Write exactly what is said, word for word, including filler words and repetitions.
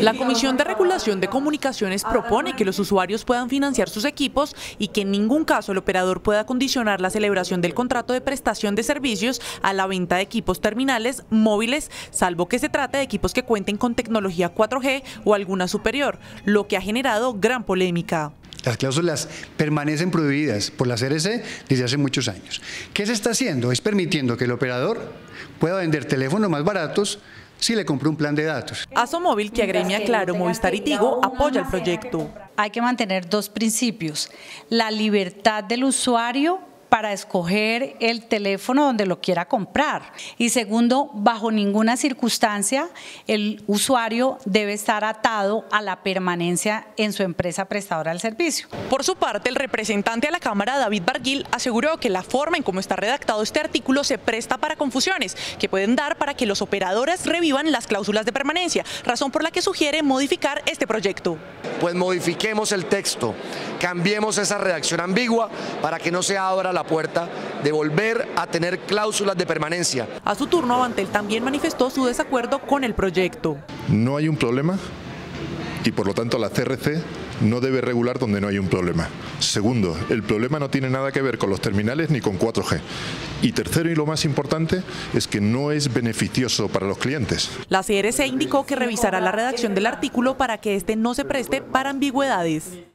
La Comisión de Regulación de Comunicaciones propone que los usuarios puedan financiar sus equipos y que en ningún caso el operador pueda condicionar la celebración del contrato de prestación de servicios a la venta de equipos terminales móviles, salvo que se trate de equipos que cuenten con tecnología cuatro G o alguna superior, lo que ha generado gran polémica. Las cláusulas permanecen prohibidas por la C R C desde hace muchos años. ¿Qué se está haciendo? Es permitiendo que el operador pueda vender teléfonos más baratos si le compra un plan de datos. Asomóvil, que agremia Claro, Movistar y Tigo, apoya el proyecto. Hay que mantener dos principios: la libertad del usuario para escoger el teléfono donde lo quiera comprar. Y segundo, bajo ninguna circunstancia el usuario debe estar atado a la permanencia en su empresa prestadora del servicio. Por su parte, el representante a la Cámara, David Barguil, aseguró que la forma en cómo está redactado este artículo se presta para confusiones que pueden dar para que los operadores revivan las cláusulas de permanencia, razón por la que sugiere modificar este proyecto. Pues modifiquemos el texto, cambiemos esa redacción ambigua para que no se abra la puerta de volver a tener cláusulas de permanencia. A su turno, Avantel también manifestó su desacuerdo con el proyecto. No hay un problema y por lo tanto la C R C no debe regular donde no hay un problema. Segundo, el problema no tiene nada que ver con los terminales ni con cuatro G. Y tercero, y lo más importante, es que no es beneficioso para los clientes. La C R C indicó que revisará la redacción del artículo para que este no se preste para ambigüedades.